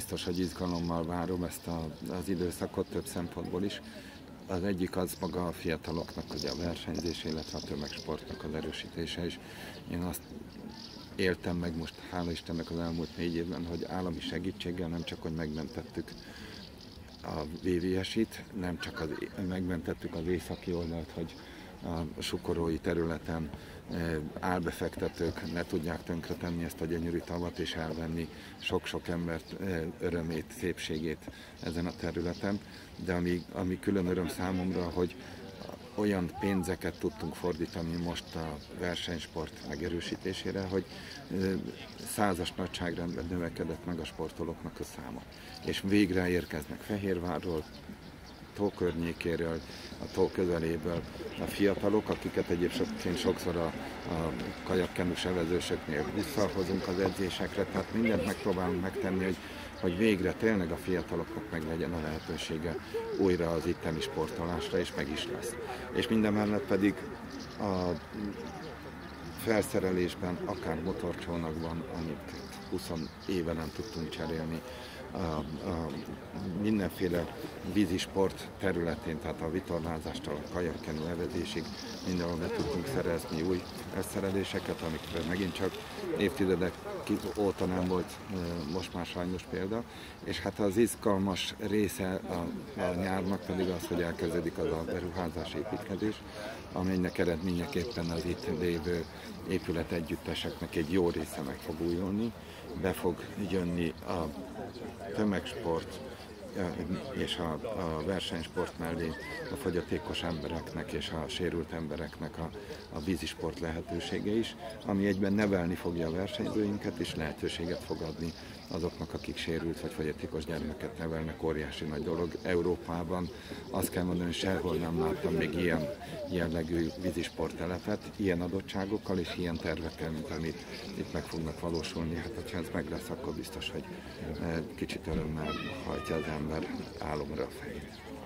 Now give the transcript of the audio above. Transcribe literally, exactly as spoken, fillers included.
biztos, hogy izgalommal várom ezt a, az időszakot több szempontból is. Az egyik az maga a fiataloknak ugye a versenyzés, illetve a tömegsportnak az erősítése is. Én azt éltem meg most, hála Istennek, az elmúlt négy évben, hogy állami segítséggel nem csak, hogy megmentettük a vé vé es-it, nem csak az, megmentettük az északi oldalt, hogy a sukorói területen álbefektetők ne tudják tönkretenni ezt a gyönyörű tavat és elvenni sok-sok embert örömét, szépségét ezen a területen. De ami, ami külön öröm számomra, hogy olyan pénzeket tudtunk fordítani most a versenysport megerősítésére, hogy százas nagyságrendben növekedett meg a sportolóknak a száma. És végre érkeznek Fehérvárról, tó környékéről, a tó közeléből a fiatalok, akiket egyébként sokszor a, a kajakkenus evezősöknél visszahozunk az edzésekre, tehát mindent megpróbálunk megtenni, hogy, hogy végre tényleg a fiataloknak meg legyen a lehetősége újra az itteni sportolásra, és meg is lesz. És mindemellett pedig a felszerelésben, akár motorcsónakban, amit húsz éve nem tudtunk cserélni, A, a mindenféle vízisport területén, tehát a vitorlázástól a kajakkenu evezésig mindenhol be tudtunk szerezni új felszereléseket, amikre megint csak évtizedek óta nem volt most már sajnos példa. És hát az izgalmas része a, a nyárnak pedig az, hogy elkezdődik az a beruházás, építkezés, amelynek eredményeképpen az itt lévő épület együtteseknek egy jó része meg fog újulni, be fog jönni a tömegsport és a, a versenysport mellé a fogyatékos embereknek és a sérült embereknek a, a vízisport lehetősége is, ami egyben nevelni fogja a versenyzőinket, és lehetőséget fog adni azoknak, akik sérült vagy fogyatékos gyermeket nevelnek. Óriási nagy dolog Európában. Azt kell mondani, hogy sehol nem láttam még ilyen jellegű vízisporttelepet, ilyen adottságokkal és ilyen tervekkel, mint amit itt meg fognak valósulni. Hát ha ez meg lesz, akkor biztos, hogy kicsit örömmel hajtja az ember álomra a fejét.